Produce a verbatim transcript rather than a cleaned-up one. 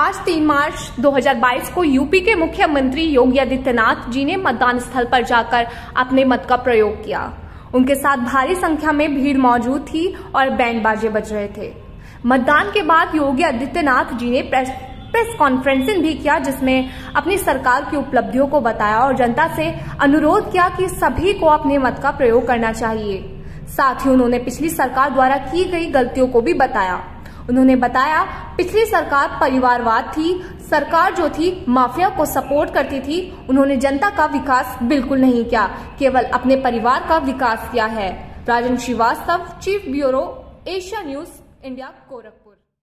आज तीन मार्च दो हज़ार बाईस को यूपी के मुख्यमंत्री योगी आदित्यनाथ जी ने मतदान स्थल पर जाकर अपने मत का प्रयोग किया। उनके साथ भारी संख्या में भीड़ मौजूद थी और बैंड बाजे बज रहे थे। मतदान के बाद योगी आदित्यनाथ जी ने प्रेस प्रेस कॉन्फ्रेंसिंग भी किया, जिसमें अपनी सरकार की उपलब्धियों को बताया और जनता से अनुरोध किया कि सभी को अपने मत का प्रयोग करना चाहिए। साथ ही उन्होंने पिछली सरकार द्वारा की गई गलतियों को भी बताया। उन्होंने बताया पिछली सरकार परिवारवाद थी, सरकार जो थी माफिया को सपोर्ट करती थी। उन्होंने जनता का विकास बिल्कुल नहीं किया, केवल अपने परिवार का विकास किया है। Rajan Srivastava, chief bureau, Asia news India, Gorakhpur.